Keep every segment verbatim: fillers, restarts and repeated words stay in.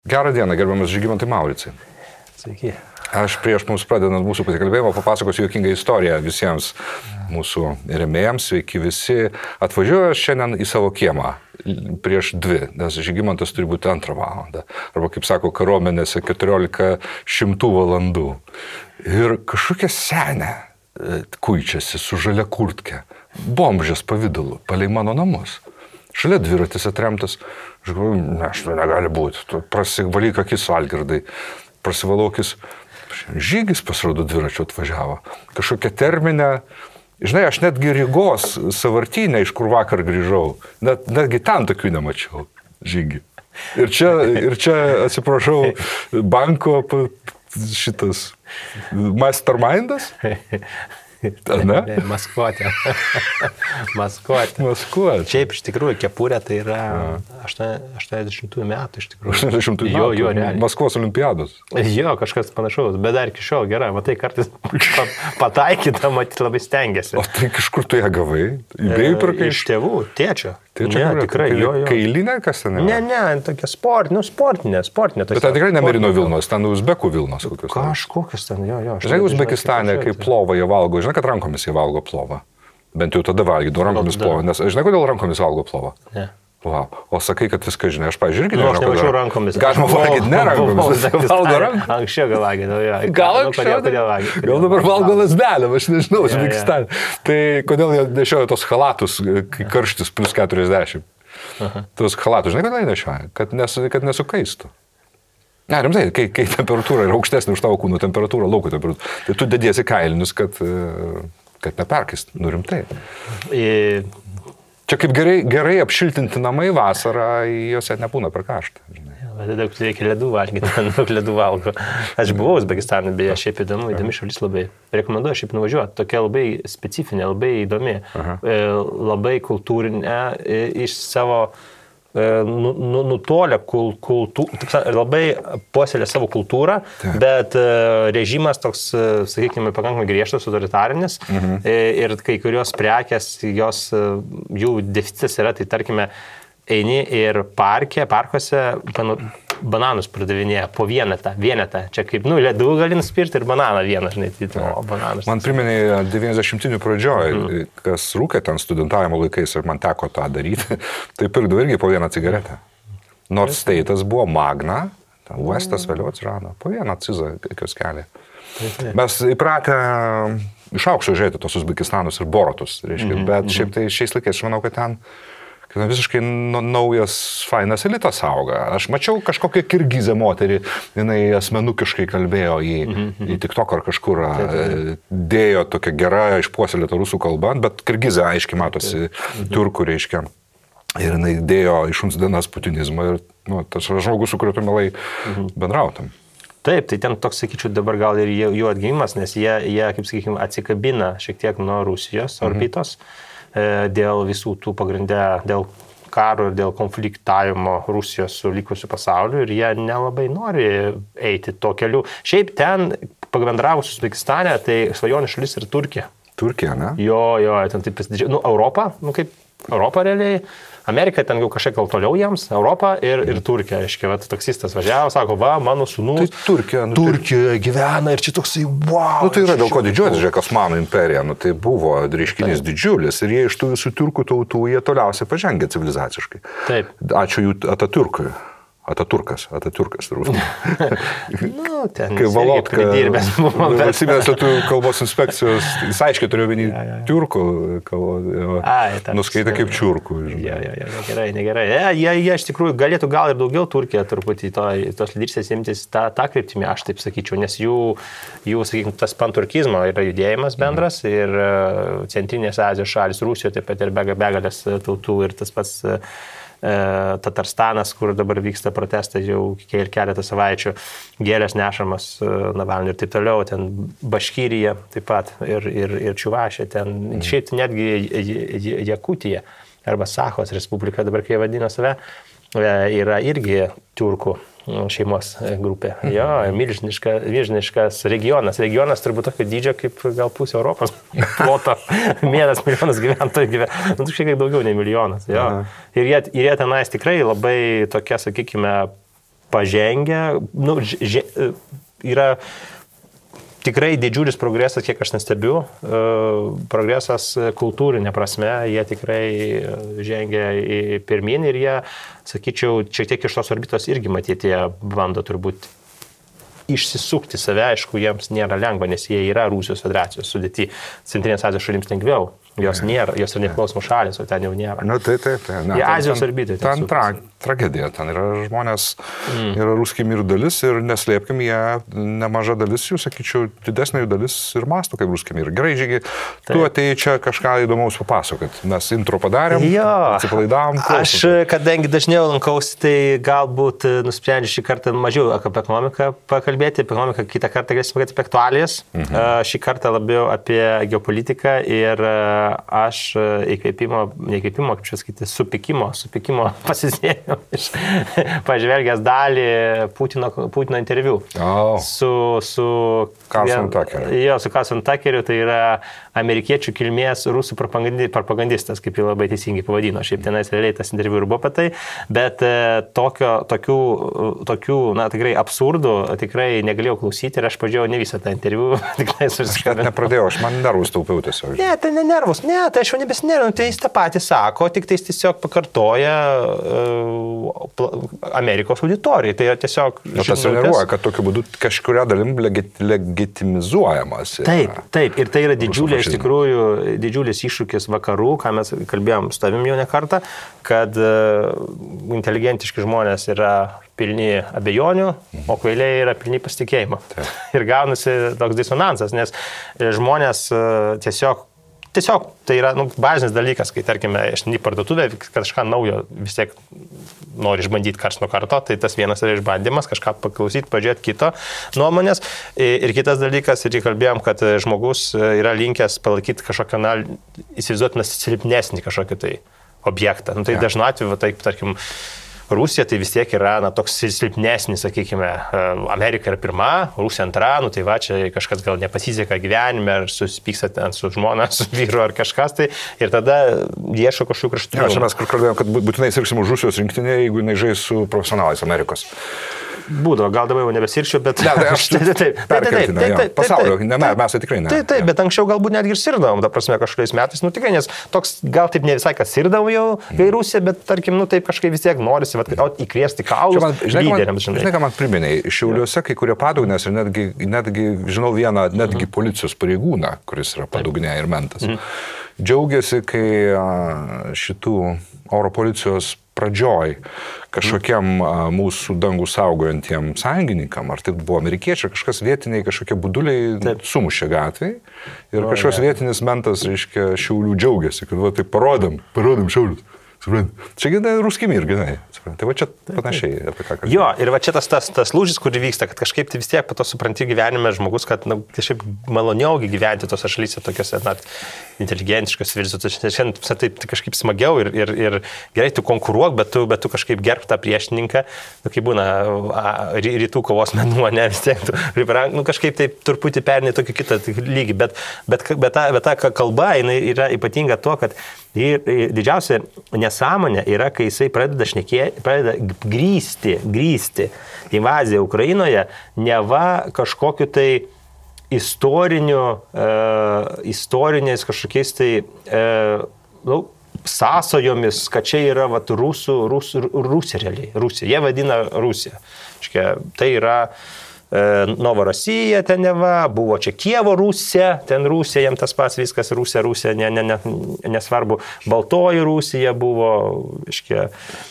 Gerą dieną, gerbiamas Žygimantai Mauricai. Sveiki. Aš prieš mums pradedant mūsų pasikalbėjimą papasakosiu juokingą istoriją visiems mūsų rėmėjams. Sveiki visi. Atvažiuoju šiandien į savo kiemą prieš dvi, nes Žygimantas turi būti antrą valandą. Arba, kaip sako, kariuomenėse keturiolika šimtų valandų. Ir kažkokia senė kuičiasi su žalia kurtke, bombžės pavidalu, palei mano namus. Šalia dviratis atremtas. Aš galvoju, ne, štai negali būti. Tu prasivalyk akis, Algirdai. Prasivalokis. Žygis pasirodo dviračio atvažiavo. Kažkokia terminė. Žinai, aš netgi Rygos Sąvartynę, iš kur vakar grįžau. Net, netgi ten tokių nemačiau. Žygį. Ir čia, ir čia atsiprašau, banko šitas mastermindas. Ne? Ne, maskuotė. maskuotė. Maskuotė. Šiaip iš tikrųjų kepurė tai yra aštuoniasdešimtųjų metų iš tikrųjų. aštuoniasdešimtųjų jo, metų. Jo, realiai. Maskvos olimpiados. Jo, kažkas panašaus, bet dar iki šiol gerai, matai, kartais pataikyta, matyti labai stengiasi. O tai iš kur tu ją gavai? Įbėjai pirkai? Iš tėvų, tėčio. Tėčio, ne, tikrai, jo, jo. Kailinė, kas ten yra? Ne, ne, tokia sport, nu, sportinė, sportinė. Bet tai tikrai ne merino vilnos, ten uzbekų vilnos kokios. Kažkokios ten, jo, jo. Žinai, Uzbekistane, kai plovą jie valgo, žinai, kad rankomis jie valgo plovą. Bent jau tada valgydavo rankomis plovą, nes žinai, kodėl rankomis valgo plovą? Ne. Wow. O sakai, kad viską žinai, aš, pavyzdžiui, irgi nežinau. Nu, aš nemačiau rankomis. Galima valgyti ne rankomis, valgo rankomis. Anksčiau gal valgydavo, jo. Gal anksčiau? Gal dabar valgo lasdelėm, aš nežinau, Uzbekistane. Tai kodėl jie nešioja tos halatus, kai karštis plus keturiasdešimt? Tos halatus, žinai, kodėl jie nešioja? Kad, nes, kad nesukaistų. Ne, rimtai, kai, kai temperatūra yra aukštesnė už tavo kūno temperatūrą, lauko temperatūrą, tai tu dediesi kailinius, kad, kad neperkaist. Nu, rimtai. I... Čia kaip gerai, gerai apšiltinti namai vasarą, juose nebūna per karštą. Bet daug reikia ledų valgyti, daug ledų valgo. Aš buvau Uzbekistane, beje, šiaip įdomu, įdomi šalis labai. Rekomenduoju šiaip nuvažiuoti, tokia labai specifinė, labai įdomi, Aha. labai kultūrinė, iš savo nutolę kultūrą, labai puoselė savo kultūrą, Ta. bet režimas toks, sakykime, pakankamai griežtas, autoritarinis mhm. ir kai kurios prekės, jos, jų deficitas yra, tai tarkime, eini ir parke, parkuose bananus pardavinėja po vienetą, vienetą. Čia kaip, nu, ledų gali nuspirti ir bananą vieną, žinai, tai o bananus. Man priminė devyniasdešimtinių pradžioj, mm. kas rūkė ten studentavimo laikais ir man teko tą daryti, tai pirkdavau irgi po vieną cigaretę. Nors State'as buvo Magna, Westas vėliau atsirado, po vieną cizą kioskelį. Mes įpratę iš aukšto žiūrėti tos Uzbekistanus ir Borotus, reiškia, mm-hmm. bet šiaip tai šiais laikais, aš manau, kad ten visiškai naujas, fainas elitas auga. Aš mačiau kažkokią kirgizę moterį, jinai asmenukiškai kalbėjo į, mm-hmm. į TikTok ar kažkur, dėjo tokia gera išpuoselėta rusų kalba, bet kirgizė aiškiai matosi mm-hmm. turkų, reiškia. Ir jinai dėjo iš uns dienas putinizmą ir nu, tas žmogus, su kuriuo tu mielai mm-hmm. bendrautum. Taip, tai ten toks, sakyčiau, dabar gal ir jų atgimimas, nes jie, jie kaip sakykime, atsikabina šiek tiek nuo Rusijos orbitos. Mm-hmm. dėl visų tų pagrindę, dėl karo ir dėl konfliktavimo Rusijos su likusiu pasauliu ir jie nelabai nori eiti to keliu. Šiaip ten, pabendravus Uzbekistane, tai svajonių šalis ir Turkija. Turkija, ne? Jo, jo, ten taip pasidžiaugia. Nu, Europa, nu kaip Europa realiai. Amerika ten jau kažkiek gal toliau jiems, Europa ir, ir Turkija. Reiškia, va, taksistas važiavo, sako, va, mano sūnus. Tai Turkija, nu, Turkijoje gyvena ir čia toksai, wow. Nu, tai yra dėl ko didžiuotis, žiūrėk, Osmanų imperija, nu, tai buvo reiškinys didžiulis ir jie iš tų visų turkų tautų, jie toliausiai pažengė civilizaciškai. Taip. Ačiū jų Ataturkui. Ataturkas, Ataturkas, turbūt. Nu, ten kai Valotka, pridirbęs buvo. Valstybės lietuvių kalbos inspekcijos, jis aiškiai turėjo vienį ja, ja. tiurkų kalbą, nuskaitė kaip čiurkų. Ja, ja, ja, negerai, negerai. Ja, jie, jie iš tikrųjų galėtų gal ir daugiau Turkija turbūt į to, tos lyderystės imtis tą, tą kryptimį, aš taip sakyčiau, nes jų, jų sakykime, tas panturkizmo yra judėjimas bendras mhm. ir Centrinės Azijos šalis, Rusijoje taip pat ir begalės tautų ir tas pats Tatarstanas, kur dabar vyksta protestai jau keletą savaičių, gėlės nešamas Navalnui ir taip toliau, ten Baškyrija taip pat ir, ir, ir Čiuvašė, ten mm. šiaip netgi Jakutija arba Sachos Respublika, dabar kai vadina save, yra irgi tiurkų šeimos grupė. Jo, milžiniška, milžiniškas regionas. Regionas turbūt tokio dydžio kaip gal pusė Europos ploto. Vienas milijonas gyventojų gyvena. Nu, šiek tiek daugiau nei milijonas. Jo. Ir jie, ir jie tenais tikrai labai tokia, sakykime, pažengę, nu, ž, yra tikrai didžiulis progresas, kiek aš nestebiu, progresas kultūrinė prasme, jie tikrai žengia į pirmin ir jie, sakyčiau, šiek tiek iš tos orbitos irgi matyti, jie bando turbūt išsisukti save, aišku, jiems nėra lengva, nes jie yra Rusijos federacijos sudėti, Centrinės Azijos šalims lengviau. Jos nėra, jos yra nepriklausomos šalis, o ten jau nėra. Na, tai, tai, tai. Ne, Jie Azijos orbitai. Ten tra, tragedija, ten yra žmonės, mm. yra ruskiai ir dalis ir neslėpkim, jie nemaža dalis jų, sakyčiau, didesnė jų dalis ir mastų kaip ruskiai ir. Gerai, Žygi, tu atėjai čia kažką įdomaus papasakot, mes intro padarėm, atsipalaidavom. Aš, kadangi dažniau lankausi, tai galbūt nusprendžiu šį kartą mažiau apie ekonomiką pakalbėti, apie ekonomiką kitą kartą galėsime kalbėti apie aktualijas, mhm. šį kartą labiau apie geopolitiką ir aš įkvėpimo, neįkvėpimo, kaip čia sakyti, supykimo, supykimo pasisėmiau iš pažvelgęs dalį Putino, Putino interviu. Oh. Su, su Carson Tuckeriu. Jo, su Carson Tuckeriu, tai yra amerikiečių kilmės rusų propagandistas, kaip jį labai teisingai pavadino. Šiaip tenais realiai tas interviu ir buvo apie tai, bet tokio, tokių, tokių, na, tikrai absurdų tikrai negalėjau klausyti ir aš pažiūrėjau ne visą tą interviu. Aš net nepradėjau, aš man nervus taupiau tiesiog. Ne, tai ne nervus. Ne, tai aš jau nebesinervinu, tai jis tą patį sako, tik tai jis tiesiog pakartoja uh, Amerikos auditorijai. Tai yra tiesiog... Na, tas nervuoja, kad tokiu būdu kažkuria dalim legit, legitimizuojamas. Yra. Taip, taip. Ir tai yra didžiulė, iš tikrųjų, didžiulis iššūkis vakarų, ką mes kalbėjom su tavim jau ne kartą, kad uh, inteligentiški žmonės yra pilni abejonių, o kvailiai yra pilni pasitikėjimo. Taip. Ir gaunasi toks disonansas, nes žmonės uh, tiesiog Tiesiog tai yra nu, bazinis dalykas, kai, tarkime, aš į parduotuvę kažką naujo vis tiek nori išbandyti kars nuo karto, tai tas vienas yra išbandymas, kažką paklausyti, pažiūrėti kito nuomonės. Ir kitas dalykas, ir kalbėjom, kad žmogus yra linkęs palaikyti kažkokią, na, įsivaizduotiną silpnesnį kažkokį tai objektą. Nu, tai ja. Dažnu atveju, tai, tarkim, Rusija tai vis tiek yra na, toks silpnesnis, sakykime, Amerika yra pirma, Rusija antra, nu tai va, čia kažkas gal nepasiseka gyvenime, ar susipyksta ten su žmona, su vyru ar kažkas tai, ir tada ieško kažkokių kraštų. Ja, čia mes kalbėjome, kad būtinai sirgsim už Rusijos rinktinę, jeigu jinai žais su profesionalais Amerikos. Būdavo, gal dabar jau nebesirgčiau, bet... Ne, tai aš taip, taip, taip, taip, taip, pasaulio, ne, ne, mes tai tikrai ne. Taip, taip, bet anksčiau galbūt netgi ir sirdavom, ta prasme, kažkokiais metais, nu tikrai, nes toks gal taip ne visai, kad sirdavom jau, kai Rusija, bet tarkim, nu taip kažkaip vis tiek norisi, vat, įkviesti kaulus lyderiams, žinai. Žinai, ką man priminė, Šiauliuose kai kurie padugnės ir netgi, netgi, žinau vieną, netgi policijos pareigūną, kuris yra padugnė ir mentas, džiaugiasi, kai šitų oro policijos pradžioj kažkokiam a, mūsų dangų saugojantiem sąjungininkam, ar tai buvo amerikiečiai, kažkas vietiniai, kažkokie buduliai Taip. Sumušė gatvėj ir o, kažkoks ne. Vietinis mentas, reiškia, Šiaulių džiaugiasi, kad va, tai parodom, parodom Šiaulius. Čia gina ruskimi ir ginai. Tai va čia panašiai apie ką kalbėjau. Jo, ir va čia tas, tas, tas lūžis, kur vyksta, kad kažkaip tai vis tiek po to supranti gyvenime žmogus, kad na, kažkaip maloniau gyventi tose šalyse, tokiose na, inteligentiškos civilizacijos. Šiandien tai, tai kažkaip smagiau ir, ir, ir gerai tu konkuruok, bet tu, bet tu kažkaip gerbk tą priešininką, nu, kaip būna a, rytų kovos menuo, ne vis tiek, tu, nu, kažkaip tai truputį pernai tokį kitą lygį, bet, bet, bet, ta, bet ta kalba jinai yra ypatinga tuo, kad didžiausia nesąmonė yra, kai jisai pradeda šnekėti, pradeda grįsti, grįsti invaziją Ukrainoje, neva kažkokiu tai istoriniu, uh, istoriniais kažkokiais tai uh, nu, sąsojomis, kad čia yra vat, rusų, rusų, Rusija realiai, Rusija, jie vadina Rusiją. Škia, tai yra Novorosija ten neva, buvo čia Kievo Rusija, ten Rusija, jam tas pats viskas, Rusija, Rusija, ne, ne, ne, nesvarbu, Baltoji Rusija buvo, iškia,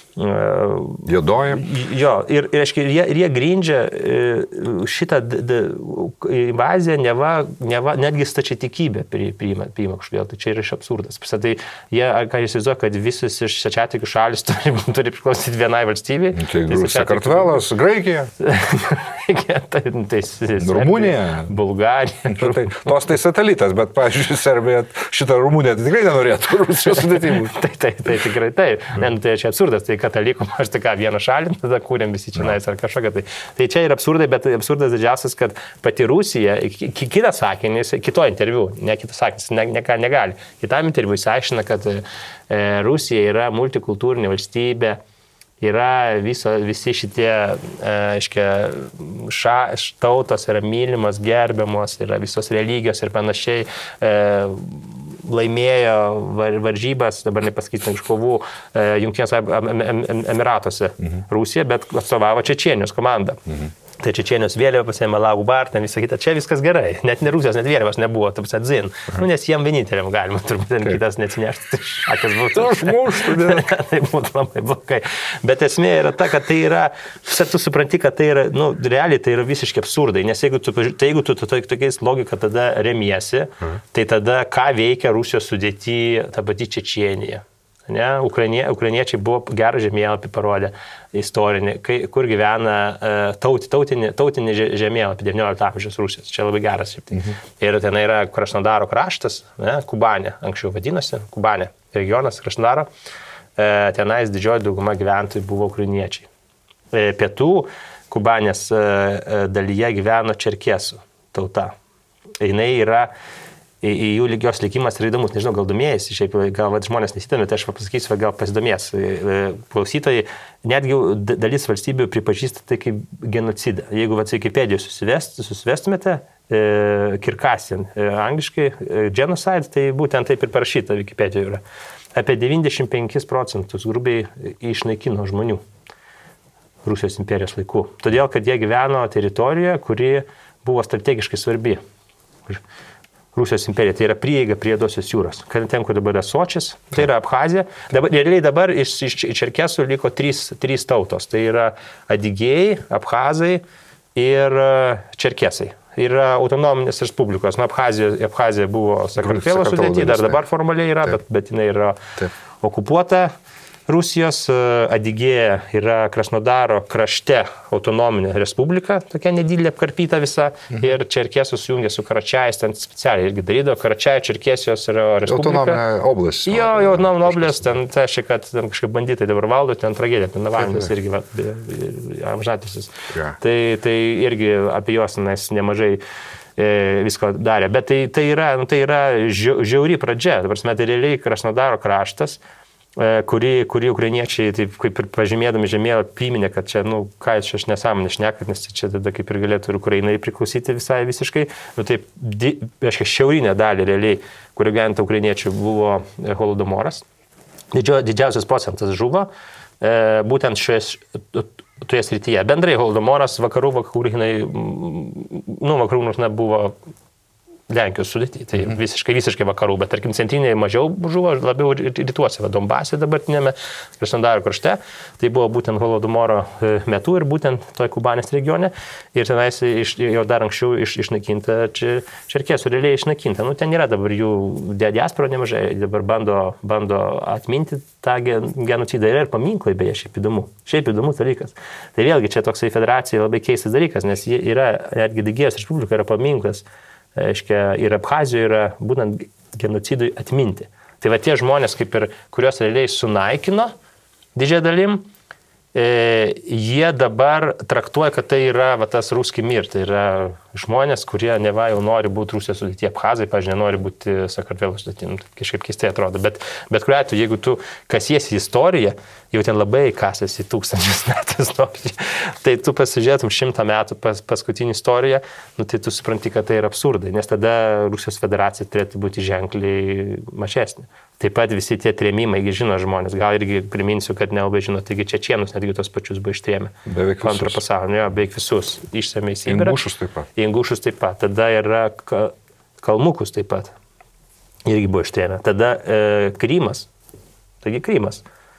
Juodoji. Jo, ir, ir, aiškiai, ir, jie, ir jie grindžia šitą d, d, invaziją, neva, neva, netgi stačiatikybę priima, priima kažkodėl, tai čia yra iš absurdas. Tai jie, ką jūs įsivaizduoja, kad visus iš stačiatikių šalis turi, turi priklausyti vienai valstybei. Tai, tai Sakartvelas, Graikija, tai, tai, Rumunija, Bulgarija. Tai, tos tai satelitas, bet, pavyzdžiui, Serbija šitą Rumuniją tai tikrai nenorėtų Rusijos sudėtimų. tai, tai, tai tikrai taip. Ne, nu, tai čia absurdas. Tai katalikų, aš tai ką, vieną šalį, tada kūrėm visi čia nais ar kažkokia. Tai, tai čia yra absurdai, bet absurdas didžiausias, kad pati Rusija, kitas sakinys, kito interviu, ne kitas sakinys, ne, ne, negali. Kitam interviu jis aiškina, kad e, Rusija yra multikultūrinė valstybė, yra viso, visi šitie, aiškia, ša, tautos yra mylimos, gerbiamos, yra visos religijos ir panašiai, e, laimėjo var, varžybas, dabar nepasakysim iš kovų, e, Jungtinės Emiratuose mhm. Rusija, bet atstovavo Čečėnijos komandą. Mhm. Tai Čečėnijos vėliava pasėmė Lagu Bar, ten visą kitą, čia viskas gerai, net ne Rusijos, net vėliavos nebuvo, taip pat dzin. Nu, nes jiem vieninteliam galima, turbūt ten kitas neatsinešti, tai šakas būtų. Aš muštų, tai būtų labai blogai. Bet esmė yra ta, kad tai yra, tu supranti, kad tai yra, nu, realiai tai yra visiškai absurdai, nes jeigu tu, tai jeigu tu tokiais logika tada remiesi, tai tada ką veikia Rusijos sudėty ta pati Čečėnija. Ne, Ukrainie, ukrainiečiai buvo gerą žemėlapį parodę istorinį, kai, kur gyvena taut, tautinį, tautinį žemėlapį devyniolikto amžiaus Rusijos. Čia labai geras. Mhm. Ir ten yra Krasnodaro kraštas, ne, Kubanė, anksčiau vadinosi, Kubanė regionas Krasnodaro. E, tenais didžioji dauguma gyventojų buvo ukrainiečiai. E, pietų Kubanės e, dalyje gyveno čerkesų tauta. Jinai yra į jų lygios likimas yra įdomus, nežinau, gal domėjasi, šiaip gal va, žmonės nesidomi, tai aš pasakysiu, gal pasidomės klausytojai, netgi dalis valstybių pripažįsta tai kaip genocidą. Jeigu va, Wikipedijoje susivest, susivestumėte, e, Kirkasian, e, angliškai, e, genocide, tai būtent taip ir parašyta Wikipedijoje yra. Apie devyniasdešimt penkis procentus grubiai išnaikino žmonių Rusijos imperijos laikų. Todėl, kad jie gyveno teritorijoje, kuri buvo strategiškai svarbi Rusijos imperija, tai yra prieiga prie Juodosios jūros. Ten, kur dabar yra Sočis, tai yra Abchazija. Dabar, realiai dabar iš, iš Čerkesų liko trys, trys tautos. Tai yra Adigėjai, Abchazai ir Čerkesai. Yra autonominės respublikos. Nu, Abchazija, Abchazija buvo Sakartvelo sudėty, dar dabar formaliai yra, bet, bet jinai yra Taip. okupuota. Rusijos Adigėja yra Krasnodaro krašte autonominė respublika, tokia nedidelė apkarpyta visa, mhm. ir Čerkesų sujungė su Karačiais, ten specialiai irgi darydavo, Karačiai, Čerkesijos yra respublika. Autonominė oblast. Jo, jo, autonominė oblast, ten tai reiškia, kad ten kažkaip banditai dabar valdo, ten tragedija, ten Navalnas irgi amžatysis. Ja. Tai, tai irgi apie juos nes nemažai e, visko darė, bet tai, tai yra, nu, tai yra žiauri pradžia, dabar mes tai realiai Krasnodaro kraštas, Kuri, kuri ukrainiečiai, taip kaip ir pažymėdami žemėlapį, priminė, kad čia, nu, ką čia aš nesąmonė šnekat, nes čia tada kaip ir galėtų ir Ukrainai priklausyti visai visiškai. Nu, taip, di, aiškiai, šiaurinė dalį realiai, kuri gyventa ukrainiečių, buvo Holodomoras. Didžio, didžiausias procentas žuvo e, būtent šioje, toje srityje. Bendrai Holodomoras vakarų, vakarų, nu, vakarų nors nebuvo Lenkijos sudėtį, tai mhm. visiškai, visiškai vakarų, bet tarkim centrinėje mažiau žuvo, labiau rytuose, Donbase dabartinėme, Krasnodaro krašte, tai buvo būtent Holodomoro metu ir būtent toje Kubanės regione ir tenais iš, jau dar anksčiau iš, išnaikinta Čerkesų, realiai išnaikinta, nu ten yra dabar jų diaspora nemažai, dabar bando, bando atminti tą genocidą ir paminklai, beje, šiaip įdomu, šiaip įdomus dalykas. Tai vėlgi čia toksai federacija labai keistas dalykas, nes yra, netgi Adigėjos respublika yra paminklas, aiškia, ir Abchazijoje yra būtent genocidui atminti. Tai va tie žmonės, kaip ir, kuriuos realiai sunaikino didžiąją dalim, e, jie dabar traktuoja, kad tai yra va, tas ruski mir, tai yra žmonės, kurie neva jau nori būti Rusijos sudėtyje, Abchazai, pažiūrėjau, nori būti Sakartvelo sudėtyje, kažkaip keistai atrodo, bet, bet kuriuo atveju, jeigu tu kasiesi istoriją, jau ten labai kasėsi tūkstančius metus, tai tu pasižiūrėtum šimtą metų pas, paskutinį istoriją, nu, tai tu supranti, kad tai yra absurdai, nes tada Rusijos federacija turėtų būti ženkliai mažesnė. Taip pat visi tie trėmimai, žino žmonės, gal irgi priminsiu, kad nelabai žino, taigi čečėnus netgi tos pačius buvo ištrėmę. Beveik visus. Antrą pasaulinio, beveik visus, išsamei Sibirą. Ingušus taip pat. Ingušus taip pat. Tada yra Kalmukus taip pat. Irgi buvo ištrėmę. Tada e, Krymas. Taigi Krymas.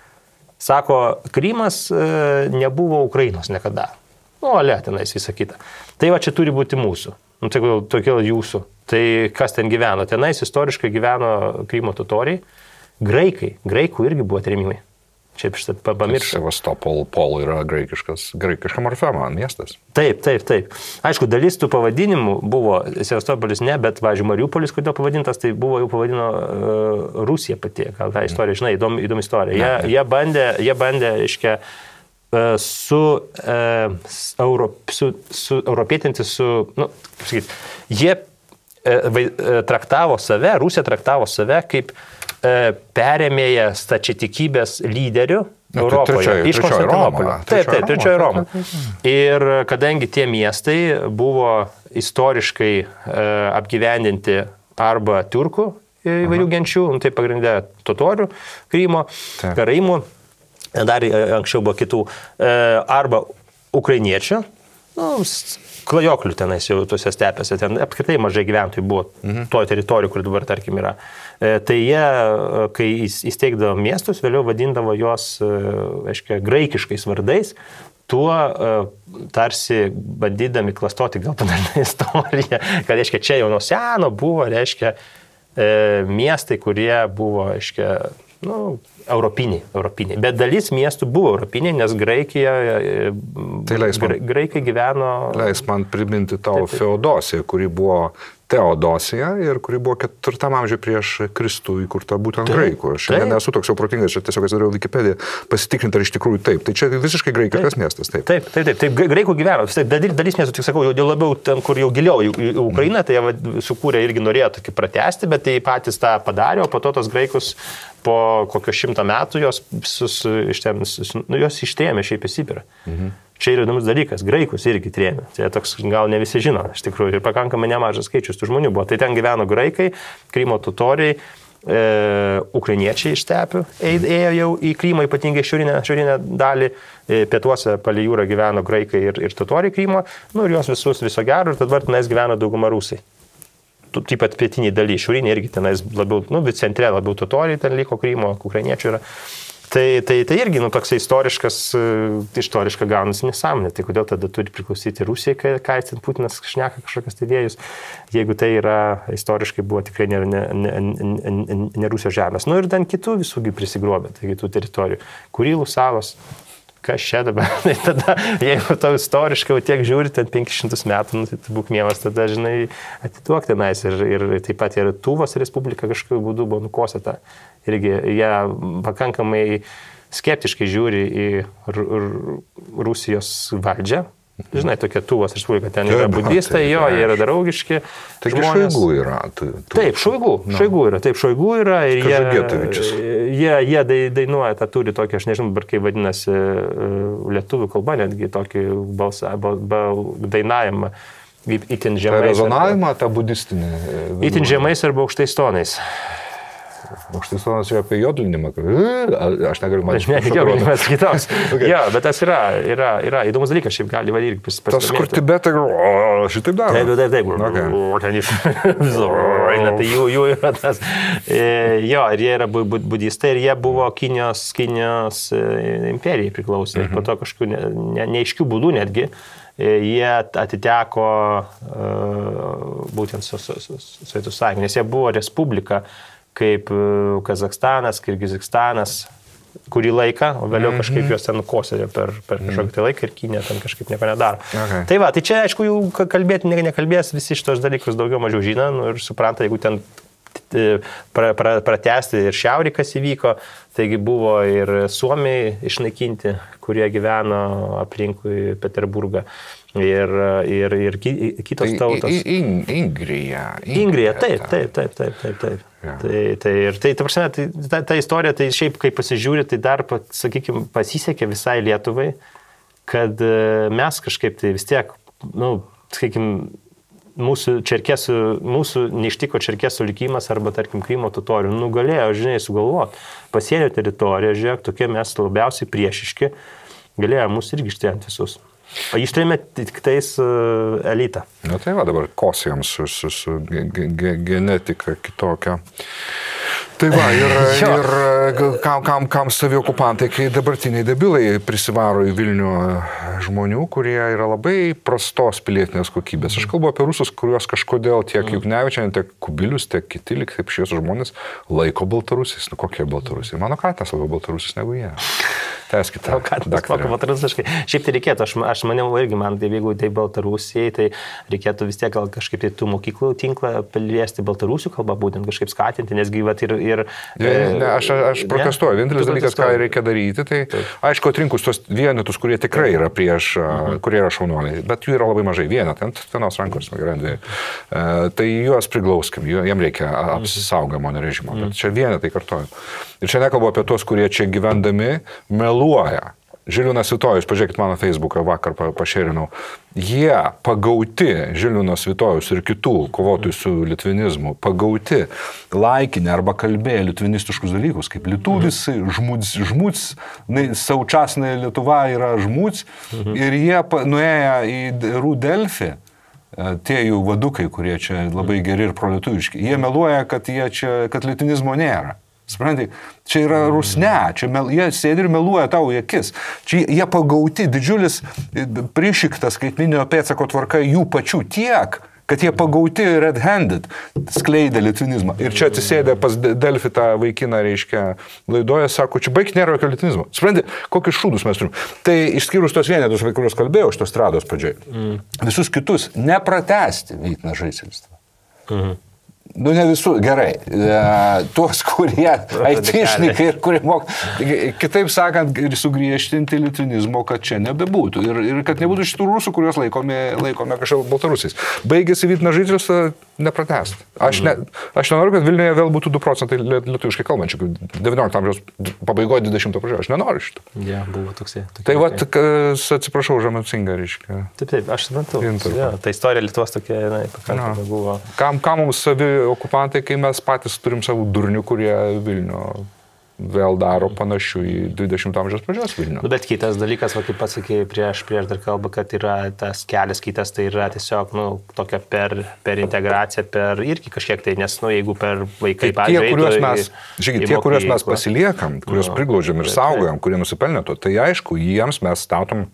Sako, Krymas e, nebuvo Ukrainos niekada. Nu, ale, tenais visą kitą. Tai va čia turi būti mūsų. Nu, tai tokia jūsų. Tai kas ten gyveno? Tenais istoriškai gyveno Krymo totoriai. Graikai. Graikų irgi buvo trėmimai. Čia šitą pamiršau. Sevastopol Pol yra graikiškas, graikiška morfema miestas. Taip, taip, taip. Aišku, dalis tų pavadinimų buvo, Sevastopolis ne, bet, važiuoju, Mariupolis, kodėl pavadintas, tai buvo jau pavadino uh, Rusija pati. Gal tą istoriją, žinai, įdomi, įdomi istorija. Jie, jie bandė, jie bandė, iškia, uh, su, uh, euro, su, su europietinti, su, nu, kaip sakyti, jie uh, traktavo save, Rusija traktavo save kaip perėmėja stačiatikybės lyderių Europoje. Iš Konstantinopolio. Taip, taip, trečioji Roma. Ir kadangi tie miestai buvo istoriškai e, apgyvendinti arba tiurkų įvairių genčių, tai pagrindė totorių, Krymo, karaimų, dar anksčiau buvo kitų, arba ukrainiečių, nu, klajoklių tenais jau tuose stepėse, ten apskritai mažai gyventojų buvo mhm. toje teritorijoje, kur dabar, tarkim, yra. Tai jie, kai įsteigdavo miestus, vėliau vadindavo juos, aiškiai, graikiškais vardais, tuo tarsi bandydami klastoti gal panašią istoriją, kad, aiškiai, čia jau nuo seno buvo, reiškia, miestai, kurie buvo, aiškia, nu, europiniai, europiniai. Bet dalis miestų buvo europiniai, nes Graikija, tai leis man, graikai gyveno... Leis man priminti tau Feodosiją, kuri buvo Teodosija ir kuri buvo ketvirtam amžiuje prieš Kristų įkurta būtent taip, graikų. Aš šiandien nesu toks jau protingas, čia tiesiog atsidariau Wikipediją pasitikrinti, ar iš tikrųjų taip. Tai čia visiškai graikiškas miestas. Taip, taip, taip. taip, taip graikų gyveno. Taip, dalis miestų, tik sakau, jau labiau ten, kur jau giliau į, į Ukrainą, tai jie sukūrė irgi norėjo tokį pratesti, bet tai patys tą padarė, o po to tos graikus po kokio šimto metų jos, sus, ištėmė, sus, nu, jos ištrėmė šiaip į Sibirą. Mhm. Čia yra įdomus dalykas, graikus irgi trėmė. Tai toks gal ne visi žino, iš tikrųjų, ir pakankamai nemažas skaičius tų žmonių buvo. Tai ten gyveno graikai, Krymo totoriai, e, ukrainiečiai iš stepių ėjo jau į Krymą, ypatingai šiaurinę, šiaurinę dalį, e, pietuose palei jūrą gyveno graikai ir, ir totoriai Krymo, nu ir juos visus viso gero, ir dabar tenais gyveno dauguma rusai. Taip pat pietiniai daly, šiaurinė irgi tenais labiau, nu, centre labiau totoriai, ten liko Krymo, ukrainiečių yra. Tai, tai, tai irgi, nu, toks istoriškas, istoriška gaunasi nesąmonė. Tai kodėl tada turi priklausyti Rusijai, kai, kai ten Putinas šneka kažkokias tai vėjus, jeigu tai yra istoriškai buvo tikrai ne, ne, ne, ne, ne Rusijos žemės. Nu ir ten kitų visųgi prisigrobė, tai kitų teritorijų. Kurilų salos. Kas čia dabar? Tai tada, jeigu tau istoriškai tiek žiūri, ten penkis šimtus metų, nu, tai būk mielas, tada, žinai, atiduok tenais. Ir, ir taip pat ir Tuvos Respublika kažkokiu būdu buvo nukosėta. Irgi jie pakankamai skeptiškai žiūri į R R Rusijos valdžią. Žinai, tokia Tuvos Respublika, ten yra budistai, jo, jie yra draugiški. Taigi Šoigu yra. Tu, tu, taip, Šoigu, no. Šoigu yra, taip, Šoigu yra. Ir jie, jie, jie dainuoja, tą turi tokį, aš nežinau, dabar kaip vadinasi lietuvių kalba, netgi tokį balsą, bal, bal, dainavimą. Itin žemais. Ta rezonavimą, tą budistinį. Itin žemais arba aukštais tonais. Aukštais tonas yra apie jodlinimą. Aš negaliu matyti. Ne, jodlinimas kitoks. Okay. Jo, bet tas yra, yra, yra įdomus dalykas, šiaip gali irgi pasidomėti. Tas, kur Tibetai, o, šitaip daro. Taip, taip, taip. Okay. O, ten iš... tai jų, jų yra tas. Jo, ir jie yra budistai ir jie buvo Kinijos, Kinijos imperijai priklausė. Mhm. Po to kažkokių ne, ne, neaiškių būdų netgi. Jie atiteko uh, būtent su Sovietų sąjunga, nes jie buvo respublika kaip Kazakstanas, Kirgizikstanas, kurį laiką, o vėliau mm-hmm. kažkaip juos ten nukosėjo per, per mm-hmm. kažkokį tai laiką ir Kinija ten kažkaip nieko nedaro. Okay. Tai va, tai čia aišku, jau kalbėti nekalbės, visi šitos dalykus daugiau mažiau žino, nu, ir supranta, jeigu ten pra, pra, pratesti ir šiaurį, kas įvyko, taigi buvo ir Suomiai išnaikinti, kurie gyveno aplinkui Peterburgą. Ir, ir, ir kitos tautos. In, Ingrija. Ingrija, taip, taip, taip, taip, taip, taip. Ja. Tai, tai, ir tai, ta prasme, tai, ta, ta istorija, tai šiaip, kai pasižiūri, tai dar, sakykime, pasisekė visai Lietuvai, kad mes kažkaip tai vis tiek, nu, sakykime, mūsų čerkesų, mūsų neištiko čerkesų likimas arba, tarkim, Krymo totorių, nugalėjo, žinai, sugalvoti. Pasienio teritoriją, žiūrėk, tokie mes labiausiai priešiški, galėjo mūsų irgi ištremti visus. O ištrėmė tik tais uh, elitą. Na tai va, dabar kosijams su, su, su ge, ge, genetika kitokia. Tai va, ir, ir kam, kam, kam savi okupantai, kai dabartiniai debilai prisivaro į Vilnių žmonių, kurie yra labai prastos pilietinės kokybės. Aš kalbu apie rusus, kuriuos kažkodėl tiek Juknevičian, tiek Kubilius, tiek kiti, lyg taip šie žmonės laiko baltarusiais. Nu kokie baltarusiai? Mano katas labiau baltarusis negu jie. Tęskite. O ką tas moka baltarusiškai? Šiaip tai reikėtų, aš, aš maniau irgi, man tai jeigu tai Baltarusijai, tai reikėtų vis tiek gal kažkaip tai tų mokyklų tinklą paliesti baltarusių kalbą, būtent kažkaip skatinti, nesgi vat, ir, ir... Ne, aš, aš protestuoju. Vienintelis dalykas, ką reikia daryti, tai Taip. aišku, atrinkus tos vienetus, kurie tikrai yra prieš, mhm. kurie yra šaunuoliai, bet jų yra labai mažai, vienet, ant vienos rankos, gerai, dviejų. Tai juos priglauskim, jiem reikia apsisaugamo režimo, bet čia vienetai kartuoju. Ir čia nekalbu apie tuos, kurie čia gyvendami meluoja. Žiliūnas Svitojus, pažiūrėkit mano Facebooką, vakar pašėrinau, jie pagauti, Žiliūnas Svitojus ir kitų kovotojų su litvinizmu, pagauti laikinę arba kalbėję litvinistiškus dalykus, kaip lietuvis, žmuds, žmuds, saučasnai Lietuva yra žmuds, mhm. ir jie nuėję į Rūdelfį, tie jų vadukai, kurie čia labai geri ir prolietuviški, jie meluoja, kad, jie čia, kad litvinizmo nėra. Suprantai, čia yra rusne, čia mel, jie sėdi ir meluoja tau į akis. Čia jie pagauti, didžiulis prišiktas skaitmeninio pėdsako tvarka jų pačių tiek, kad jie pagauti red-handed, skleidė litvinizmą. Ir čia atsisėdė pas Delfi tą vaikiną, reiškia, laidoje, sako, čia baig nėra jokio litvinizmo. Suprantai, kokius šūdus mes turim. Tai išskyrus tos vienetus, apie kuriuos kalbėjau, šitos trados pradžioj, mm. visus kitus nepratesti Vytenas Žaiselis. Mhm. Nu, ne visų, gerai, e, tuos, kurie aitišnikai ir kurie moka, kitaip sakant, ir sugriežtinti litvinizmo, kad čia nebebūtų ir, ir kad nebūtų šitų rusų, kuriuos laikome, laikome kažkaip baltarusiais. Baigėsi Vytenas Žaiselis nepratęsti. Aš, ne, aš nenoriu, kad Vilniuje vėl būtų du procentai lietuviškai kalbančių, devyniolikto amžiaus pabaigoje, dvidešimto pradžioje. Aš nenoriu šito. Ja, buvo toksai. Tai va, atsiprašau, žemacingą, reiškia. Taip, taip, aš suprantu. Ja, ta istorija Lietuvos tokia, na, pakankamai buvo. Kam, kam mums savi okupantai, kai mes patys turim savų durnių, kurie Vilnių vėl daro panašių į dvidešimto amžiaus pradžios Vilnių. Nu, bet kitas dalykas, va, kaip pasakėjai prieš, prieš dar kalbą, kad yra tas kelias kitas, tai yra tiesiog, nu, tokia per, per integraciją, per irgi kažkiek tai, nes, nu, jeigu per vaikai, tai tie, kuriuos mes, žiūrėk, tie, kuriuos mes pasiliekam, kuriuos no, priglaudžiam ir saugojam, kurie nusipelnė to, tai aišku, jiems mes statom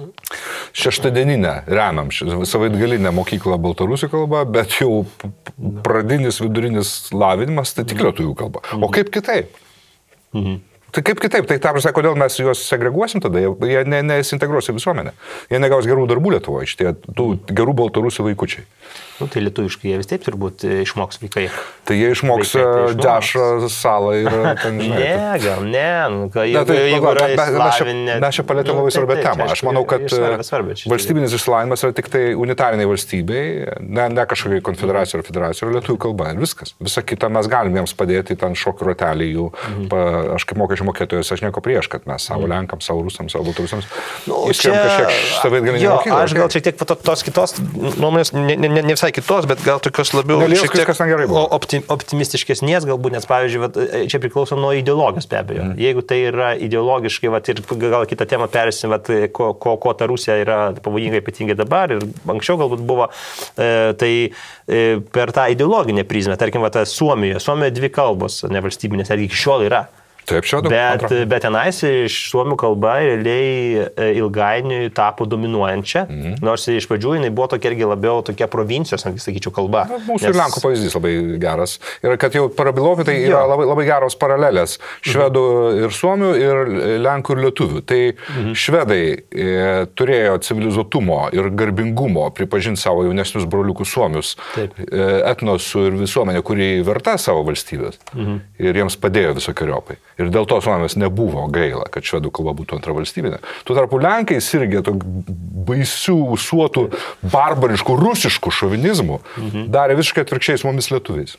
šeštadieninę remiam savaitgalinę mokyklą baltarusių kalbą, bet jau pradinis vidurinis lavinimas tai tik lietuvių kalba. O kaip kitaip? Mhm. Tai kaip kitaip? Tai ta prasme, kodėl mes juos segreguosim tada? Jie ne, nesintegruos į visuomenę. Jie negaus gerų darbų Lietuvoje, šitie tų gerų baltarusių vaikučiai. Nu, tai lietuviškai jie vis taip turbūt išmoks vaikai. Tai jie išmoks dešrą, salą ir ten, žinai. Ne, gal ne. Nu, jeigu, ne tai, jeigu yra išsilavinę... Mes čia palėtėm labai svarbę temą. Aš manau, kad valstybinis išsilavinimas yra tik tai unitariniai valstybei, ne, ne kažkokiai konfederacijai ar federacijai, yra lietuvių kalba ir viskas. Visą kitą mes galim jiems padėti ten šokių ratelį jų. Mhm. Pa, aš kaip mokesčių mokėtojas, aš nieko prieš, kad mes savo lenkams, savo rusams, savo baltarusams nu, čia... savaitgalinį mokyklą. Aš gal šiek tiek tos kitos nuomonės, ne, ne, ne visai kitos, bet gal tokios labiau šiek tiek optim, optimistiškesnės galbūt, nes pavyzdžiui, vat, čia priklauso nuo ideologijos be abejo. Mm. Jeigu tai yra ideologiškai, vat, ir gal kitą temą perėsim, vat, ko, ko, ko ta Rusija yra pavojinga ypatingai dabar ir anksčiau galbūt buvo, e, tai e, per tą ideologinę prizmę, tarkim, vat, Suomijoje, Suomijoje dvi kalbos nevalstybinės, ar iki šiol yra. Taip, bet, bet tenais iš suomių kalba realiai ilgainiui tapo dominuojančia, mm. nors iš pradžių jinai buvo tokia irgi labiau tokia provincijos, sakyčiau, kalba. Na, mūsų nes... ir Lenkų pavyzdys labai geras. Ir kad jau parabilovi, tai yra labai, labai geros paralelės švedų mm. ir suomių, ir Lenkų ir lietuvių. Tai mm. švedai e, turėjo civilizuotumo ir garbingumo pripažinti savo jaunesnius broliukus suomius, e, etnosų ir visuomenę, kuri verta savo valstybės. Mm. Ir jiems padėjo visokiojopai. Ir dėl to suomės nebuvo gaila, kad švedų kalba būtų antra valstybinė. Tuo tarpu Lenkai sirgė to baisių, suotų, barbariškų, rusiškų šovinizmų, mhm. darė visiškai atvirkščiai su mumis lietuviais.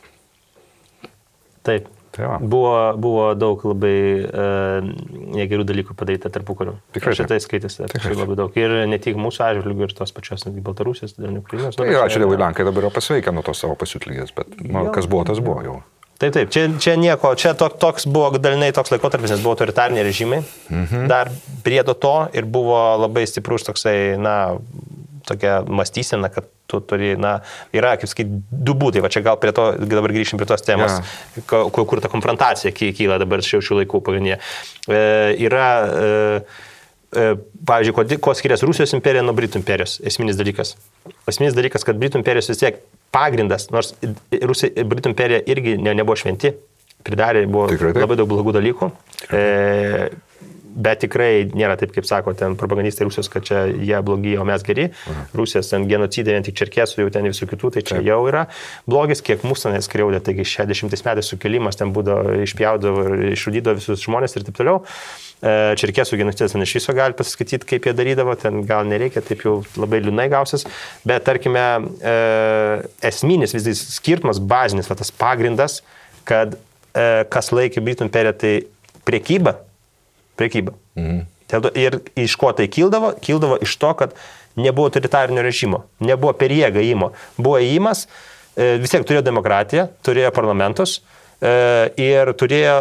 Taip. Tai buvo, buvo daug labai uh, negerų dalykų padaryta tarpukariu. Tikrai. Šitai skaitėsi labai daug. Ir ne tik mūsų atžvilgių, ir tos pačios Baltarusijos, ir Ukrainos. Tai ačiū Dievui, Lenkai dabar yra pasveikę nuo tos savo pasiutlygės, bet nu, kas buvo, tas buvo jau. Taip, taip, čia, čia nieko, čia to, toks buvo dalinai toks laikotarpis, nes buvo autoritariniai režimai, mhm. dar priedo to ir buvo labai stiprus toksai, na, tokia mąstysena, kad tu turi, na, yra, kaip sakyti, du būdai, va čia gal prie to, dabar grįšim prie tos temos, ja. kur, kur ta konfrontacija kyla dabar šių, šių laikų pagrindinė. E, yra, e, e, pavyzdžiui, ko skiriasi Rusijos imperija nuo Britų imperijos, esminis dalykas. Esminis dalykas, kad Britų imperijos vis tiek pagrindas, nors Rusija, Britų imperija irgi ne, nebuvo šventi, pridarė, buvo Tikrai, labai daug blogų dalykų. E, Bet tikrai nėra taip, kaip sako ten propagandistai Rusijos, kad čia jie blogi, o mes geri. Mhm. Rusijos ten genocidai, vien tik čerkesų, jau ten visų kitų, tai čia taip. Jau yra blogis, kiek mūsų neskriaudė. Taigi šešiasdešimtais metais sukilimas ten būdavo, išpjaudavo ir išžudydavo visus žmonės ir taip toliau. Čerkesų genocidas ten iš viso gali pasiskaityti, kaip jie darydavo, ten gal nereikia, taip jau labai liūdnai gausis. Bet tarkime, esminis vis dėlto skirtumas, bazinis, va, tas pagrindas, kad kas laikė Britų imperiją, tai prekyba. Prekyba. Mhm. Ir iš ko tai kildavo? Kildavo iš to, kad nebuvo autoritarinio režimo, nebuvo per jėgą įmo. Buvo įimas, vis tiek turėjo demokratiją, turėjo parlamentus ir turėjo,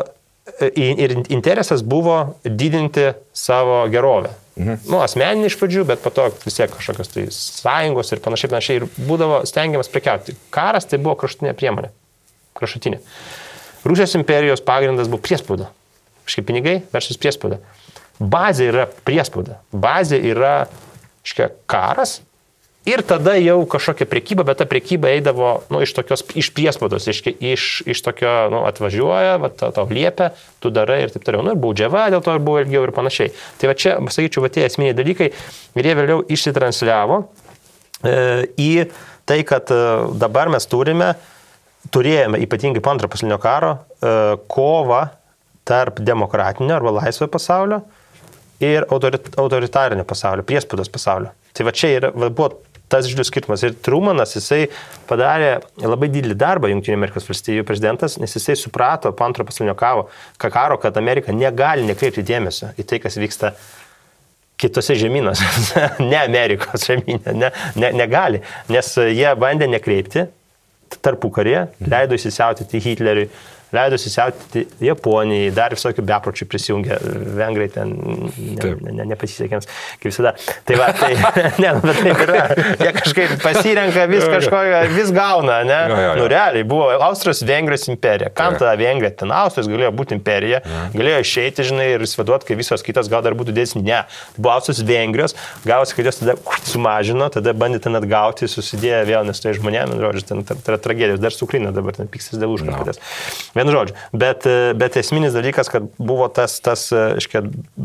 ir interesas buvo didinti savo gerovę. Mhm. Nu, asmeninį iš pradžių, bet po to vis tiek kažkokios tai sąjungos ir panašiai, panašiai. Ir būdavo stengiamas prekiauti. Karas tai buvo kraštutinė priemonė. Kraštutinė. Rusijos imperijos pagrindas buvo priespauda. Škai pinigai versus priespauda. Bazė yra priespauda. Bazė yra škai karas ir tada jau kažkokia prekyba, bet ta prekyba eidavo nu, iš, tokios, iš priespaudos, iš, iš, iš tokio nu, atvažiuoja, va, tau liepia, tu darai ir taip toliau. Nu, ir baudžiava, dėl to ir buvo ilgiau ir panašiai. Tai va čia, sakyčiau, va tie esminiai dalykai ir jie vėliau išsitransliavo e, į tai, kad e, dabar mes turime, turėjome ypatingai po antro pasaulinio karo e, kovą tarp demokratinio arba laisvojo pasaulio ir autoritarinio pasaulio, priespaudos pasaulio. Tai va čia yra, va, buvo tas didžiulis skirtumas. Ir Trumanas, jisai padarė labai didelį darbą Jungtinių Amerikos valstijų prezidentas, nes jisai suprato po antro pasaulinio karo, karo, kad Amerika negali nekreipti dėmesio į tai, kas vyksta kitose žemynuose, ne Amerikos žemynė, ne, ne, negali, nes jie bandė nekreipti tarpukaryje, leido įsisiautyti Hitleriui, leido įsisiautyti Japonijai, dar visokių bepročių prisijungė, vengrai ten ne, ne, ne, nepasisekėms, kaip visada. Tai va, tai, ne, bet taip yra, jie kažkaip pasirenka vis kažko, vis gauna, ne? Jo, jo, jo. Nu, realiai buvo Austrijos-Vengrijos imperija. Kam tada Vengrija? Ten Austrijos galėjo būti imperija, ja. Galėjo išeiti, žinai, ir įsivaduoti, kai visos kitos gal dar būtų dėsni. Ne, tai buvo Austrijos-Vengrijos, gavosi, kad jos tada sumažino, tada bandė ten atgauti, susidėjo vėl, nes tai žmonėm, žodžiu, ten yra tragedijos, dar su Ukraina dabar ten piksis dėl užkarpatės. No. Vienu žodžiu, bet, bet esminis dalykas, kad buvo tas, tas iškia,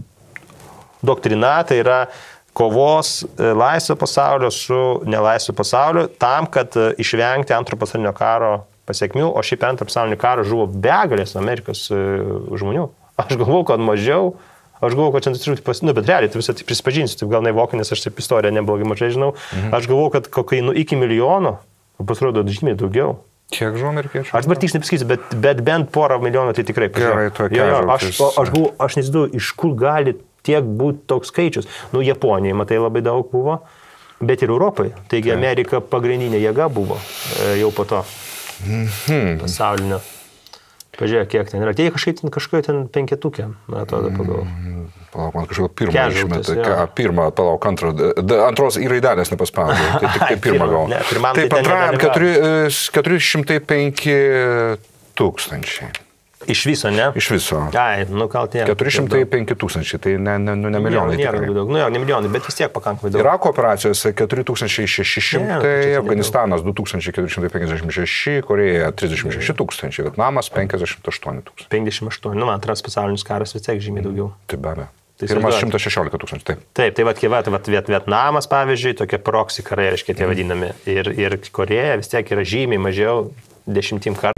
doktrina, tai yra kovos laisvo pasaulio su nelaisvo pasauliu, tam, kad išvengti antro pasaulinio karo pasiekmių, o šiaip antro pasaulinio karo žuvo begalės Amerikos žmonių. Aš galvoju, kad mažiau, aš galvoju, kad čia truputį pas... Nu, bet realiai, tai visą tai prisipažinsiu, taip gal naivokai, nes aš taip istoriją neblogai mažai žinau. Mhm. Aš galvoju, kad kokai nu, iki milijono, pasirodo žymiai daugiau. Kiek žuvo amerikiečių? Aš dabar tiksliai nepasakysiu, bet, bet bent porą milijonų tai tikrai. Gerai, tokia. Jo, jo, aš, aš, aš, aš nesidūju, iš kur gali tiek būti toks skaičius. Nu, Japonijai, matai, labai daug buvo, bet ir Europai. Taigi tai. Amerika pagrindinė jėga buvo jau po to mhm. pasaulinio. Pažiūrėk, kiek ten yra. Tai kažkaip ten kažkoje ten penketukė, man atrodo, pagal. Palauk, man kažkaip pirmą išmetą. Pirmą, palauk, antro. Antros į raidelės nepaspaudė. Tai tik tai pirmą gal. Ne, taip, antrajam keturi šimtai penki tūkstančiai. Iš viso, ne? Iš viso. Ai, nu gal tie. keturi šimtai penki tūkstančiai, tai ne, ne, ne milijonai. Nėra labai daug. Nu jo, ne milijonai, bet vis tiek pakankamai daug. Irako operacijose keturi tūkstančiai šeši šimtai, Afganistanas du tūkstančiai keturi šimtai penkiasdešimt šeši, Koreja trisdešimt šeši tūkstančiai, Vietnamas penkiasdešimt aštuoni tūkstančiai. penkiasdešimt aštuoni, nu man antras pasaulinis karas vis tiek žymiai daugiau. Taip, be abejo. Tai pirmas šimtas šešiolika tūkstančių, taip. Taip, tai vat, vat, vat, Vietnamas, pavyzdžiui, tokie proxy karai, reiškia tie vadinami. Ir, ir Koreja vis tiek yra žymiai mažiau dešimtim kartų.